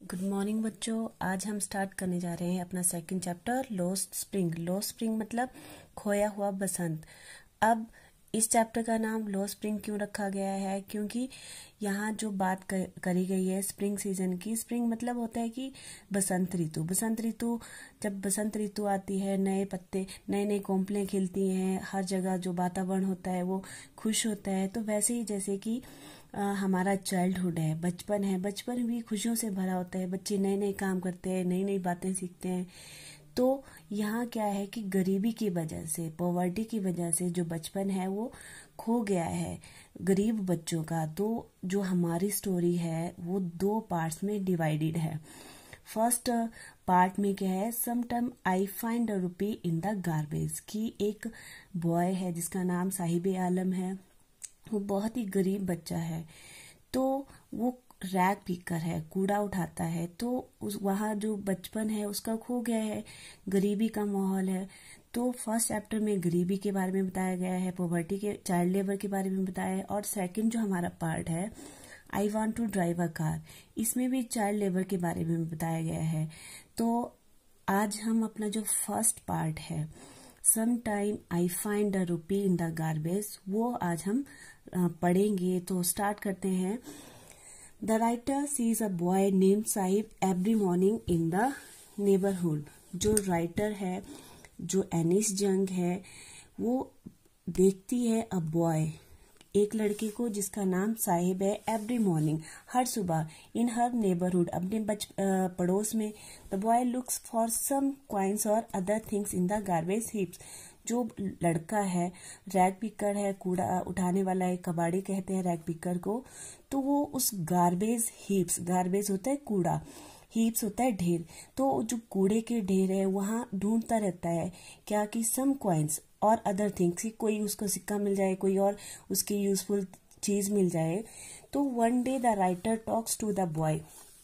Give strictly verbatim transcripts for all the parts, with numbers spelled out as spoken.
Good morning बच्चों। आज हम स्टार्ट करने जा रहे हैं अपना second chapter lost spring. Lost spring मतलब खोया हुआ बसंत। अब इस चैप्टर का नाम लॉस्ट स्प्रिंग क्यों रखा गया है? क्योंकि यहाँ जो बात कर, करी गई है स्प्रिंग सीजन की। स्प्रिंग मतलब होता है कि बसंत ऋतु। बसंत ऋतु जब बसंत ऋतु आती है, नए पत्ते, नए नए कोंपलें खिलती हैं, हर जगह जो वातावरण होता है वो खुश होता है। तो वैसे ही जैसे कि आ, हमारा चाइल्डहुड है, बचपन है, बचपन भी खुशियों से भरा होता है। बच्चे नए नए काम करते हैं, नई नई बातें सीखते हैं। तो यहाँ क्या है कि गरीबी की वजह से, पॉवर्टी की वजह से जो बचपन है वो खो गया है गरीब बच्चों का। तो जो हमारी स्टोरी है वो दो पार्ट्स में डिवाइडेड है। फर्स्ट पार्ट में क्या है, some time I find a rupee in the garbage, की एक बॉय है जिसका नाम साहिब आलम है। वो बहुत ही गरीब बच्चा है, तो वो रैग पिकर है, कूड़ा उठाता है। तो उस वहाँ जो बचपन है उसका खो गया है, गरीबी का माहौल है। तो फर्स्ट चैप्टर में गरीबी के बारे में बताया गया है, पॉवर्टी के, चाइल्ड लेबर के बारे में बताया है। और सेकंड जो हमारा पार्ट है I want to drive a car, इसमें भी चाइल्ड लेबर के बारे में बताया गया है। तो आज हम अपना जो फर्स्ट पार्ट है some time I find a rupee in the garbage, वो आज हम पढ़ेंगे। तो स्टार्ट करते हैं। The writer sees a boy named Sahib every morning in the neighbourhood. जो राइटर है, जो एनिस जंग है, वो देखती है अ बॉय, एक लड़के को जिसका नाम साहिब है, एवरी मॉर्निंग, हर सुबह, इन हर नेबरहुड, अपने बच पड़ोस में। The boy looks for some coins और other things in the garbage heaps. जो लड़का है रैग पिकर है, कूड़ा उठाने वाला है, कबाड़ी कहते हैं रैग पिकर को। तो वो उस गार्बेज हीप्स, गार्बेज होता है कूड़ा, हीप्स होता है ढेर, तो जो कूड़े के ढेर है वहां ढूंढता रहता है क्या कि सम कॉइन्स और अदर थिंग्स, कोई उसको सिक्का मिल जाए, कोई और उसकी यूजफुल चीज मिल जाए। तो one day the writer talks to the boy.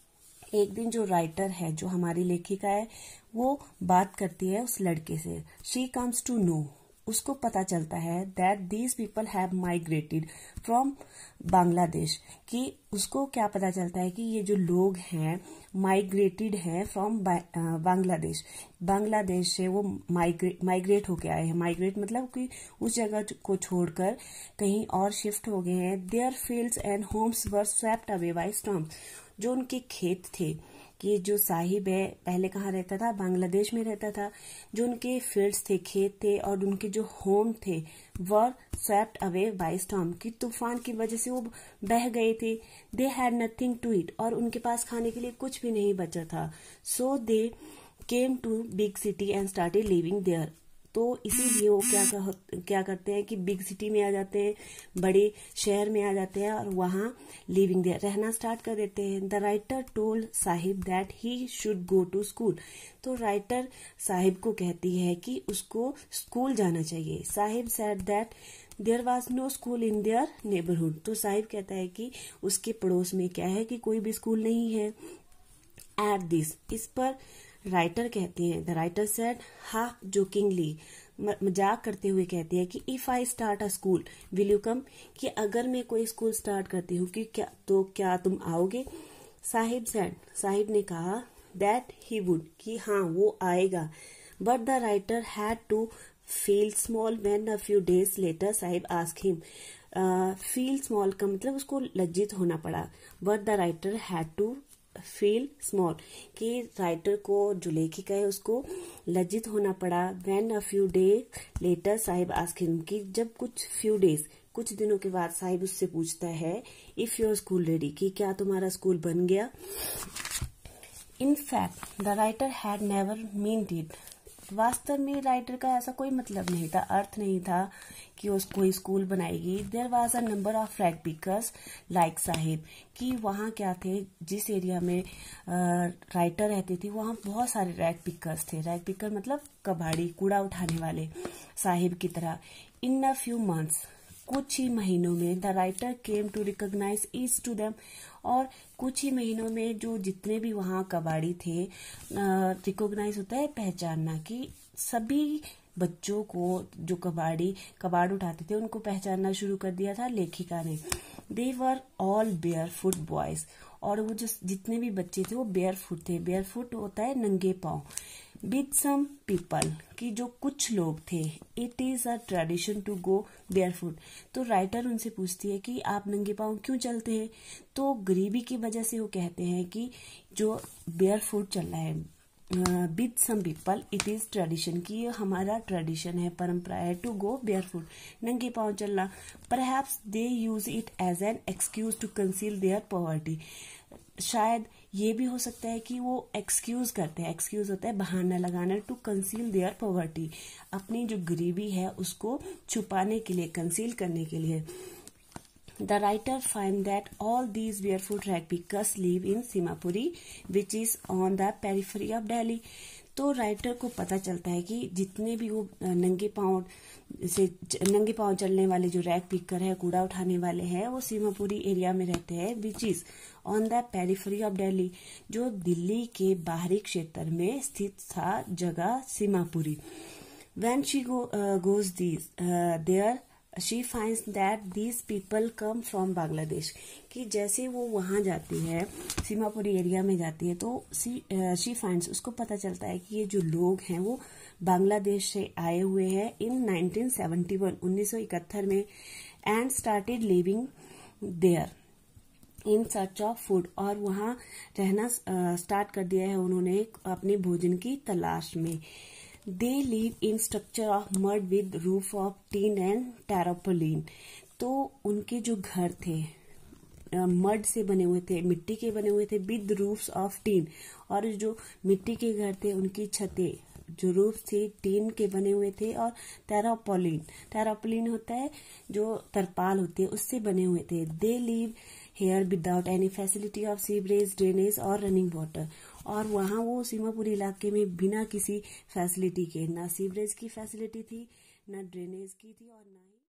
एक दिन जो राइटर है, जो हमारी लेखिका है, वो बात करती है उस लड़के से। शी कम्स टू नो, उसको पता चलता है that these people have migrated from Bangladesh, कि उसको क्या पता चलता है कि ये जो लोग हैं माइग्रेटेड हैं फ्रॉम बांग्लादेश। बांग्लादेश से वो माइग्रेट माइग्रेट होके आए हैं। माइग्रेट मतलब कि उस जगह को छोड़कर कहीं और शिफ्ट हो गए हैं। Their fields and homes were swept away by storm. जो उनके खेत थे, कि जो साहिब है पहले कहाँ रहता था, बांग्लादेश में रहता था। जो उनके फील्ड्स थे, खेत थे, और उनके जो होम थे were swept away by storm, कि तूफान की वजह से वो बह गए थे। They had nothing to eat, और उनके पास खाने के लिए कुछ भी नहीं बचा था। So they came to big city and started living there. तो इसीलिए वो क्या कर, क्या करते हैं कि बिग सिटी में आ जाते हैं, बड़े शहर में आ जाते हैं, और वहां लिविंग देयर, रहना स्टार्ट कर देते हैं। The writer told Sahib that he should go to school. तो राइटर साहिब को कहती है कि उसको स्कूल जाना चाहिए। Sahib said that there was no school in their neighbourhood. तो साहिब कहता है कि उसके पड़ोस में क्या है कि कोई भी स्कूल नहीं है। एट दिस, इस पर राइटर कहती है, the writer said half jokingly, मजाक करते हुए कहती है कि if I start a school will you come, कि अगर मैं कोई स्कूल स्टार्ट करती हूँ कि क्या, तो क्या तुम आओगे? साहिब सेड, साहिब ने कहा दैट ही वुड, कि हाँ वो आएगा। But the writer had to feel small when a few days later Sahib asked him. Feel small का मतलब उसको लज्जित होना पड़ा। But the writer had to feel small, कि राइटर को, जो लेखिका है, उसको लज्जित होना पड़ा। When a few days later Sahib asked him, कि जब कुछ फ्यू डेज, कुछ दिनों के बाद साहिब उससे पूछता है इफ योर स्कूल रेडी, कि क्या तुम्हारा स्कूल बन गया? In fact the writer had never meant it. वास्तव में राइटर का ऐसा कोई मतलब नहीं था, अर्थ नहीं था कि वो कोई स्कूल बनाएगी। There was a number of rag pickers like Sahib, कि वहाँ क्या थे, जिस एरिया में राइटर रहती थी वहाँ बहुत सारे रैग पिकर्स थे। रैग पिकर मतलब कबाड़ी, कूड़ा उठाने वाले, साहिब की तरह। इन अ फ्यू मंथ्स, कुछ ही महीनों में, the writer came to recognise each to them, और कुछ ही महीनों में जो जितने भी वहाँ कबाड़ी थे, रिकॉग्नाइज होता है पहचानना, कि सभी बच्चों को जो कबाड़ी कबाड़ उठाते थे उनको पहचानना शुरू कर दिया था लेखिका ने। They were all barefoot boys, और वो जो जितने भी बच्चे थे वो बेयर फुट थे। बेयर फुट होता है नंगे पांव। विद सम पीपल, कि जो कुछ लोग थे, it is a tradition to go barefoot. तो राइटर उनसे पूछती है कि आप नंगे पांव क्यों चलते हैं? तो गरीबी की वजह से वो कहते हैं कि जो बेयर फुट चल रहा है with some people, it is tradition, कि ये हमारा ट्रेडिशन है, परंपरा है, टू गो बेयर फुट, नंगे पांव चलना। Perhaps they use it as an excuse to conceal their poverty, शायद ये भी हो सकता है कि वो एक्सक्यूज करते हैं, एक्सक्यूज होता है बहाना लगाना, टू कंसील देयर पॉवर्टी, अपनी जो गरीबी है उसको छुपाने के लिए, कंसील करने के लिए। The writer find that all these barefoot rag pickers live in Simapuri, which is on the periphery of Delhi. तो राइटर को पता चलता है कि जितने भी वो नंगे पांव से नंगे पांव चलने वाले जो रैग पिकर है, कूड़ा उठाने वाले हैं, वो सीमापुरी एरिया में रहते हैं, which is on the periphery of Delhi, जो दिल्ली के बाहरी क्षेत्र में स्थित था जगह Seemapuri. When she goes these there she finds that these people come from Bangladesh, कि जैसे वो वहां जाती है, सीमापुरी एरिया में जाती है, तो शी फाइंड्स, उसको पता चलता है कि ये जो लोग हैं वो बांग्लादेश से आए हुए हैं इन नाइनटीन सेवेंटी वन, उन्नीस सौ इकहत्तर में, and started living there in search of food, और वहां रहना स्टार्ट कर दिया है उन्होंने अपने भोजन की तलाश में। They live in structure of mud with roof of tin and tarpaulin. तो उनके जो घर थे मड से बने हुए थे, मिट्टी के बने हुए थे, विद रूफ्स ऑफ टीन, और जो मिट्टी के घर थे उनकी छतें जो रूफ थे टीन के बने हुए थे, और टेरापोलिन, टेरापोलिन होता है जो तरपाल होती है उससे बने हुए थे। They live here without any facility of sewerage, drainage और रनिंग वाटर, और वहां वो सीमापुरी इलाके में बिना किसी फैसिलिटी के, ना सीवरेज की फैसिलिटी थी, ना ड्रेनेज की थी, और ना ही